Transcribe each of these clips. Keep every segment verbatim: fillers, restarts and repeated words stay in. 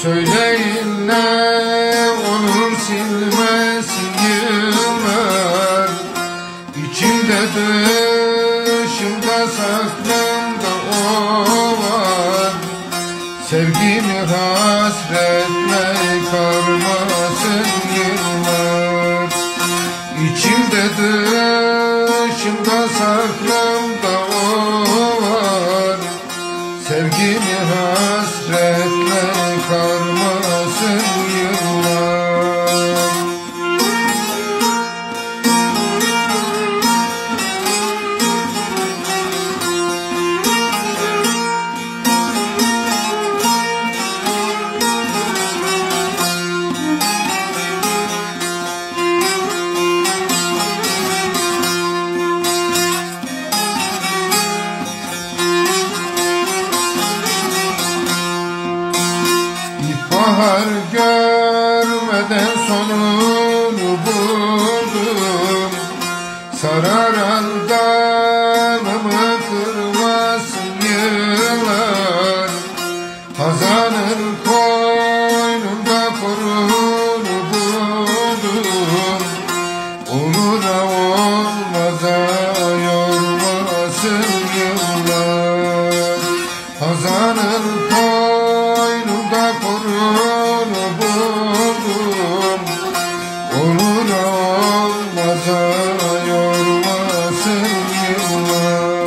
Söyleyin ne olur silmesin yıllar. İçimde dışımda saklımda o var. Sevgimi hasretle karmasın yıllar. İçimde dışımda saklımda o var. Sevgimi hasretle karmasın yıllar. Bahar görmeden sonunu buldum. Sararan dalımı kırmasın yıllar. Hazanın koynunda korunu buldum. Onura olmaza yormasın yıllar. Hazanın koynunda korunu buldum. Onur olmaza yormasın yıllar.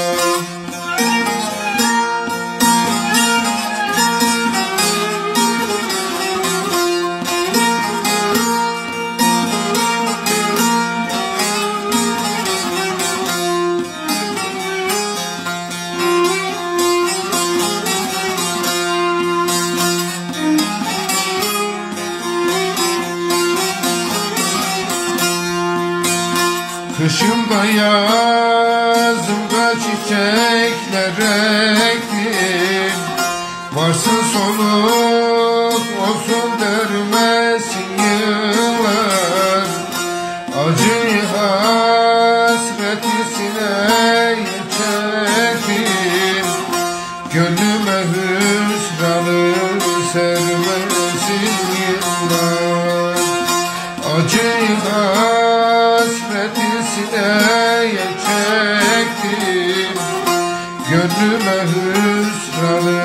Kışımda yazımda çiçekler ektim. Varsın soluk olsun dermesin yıllar. Acıyı hasreti sineye çektim. Gönlüme hüsranı sermesin yıllar. Acıyı hasreti sineye çektim. Gönlüme hüsranı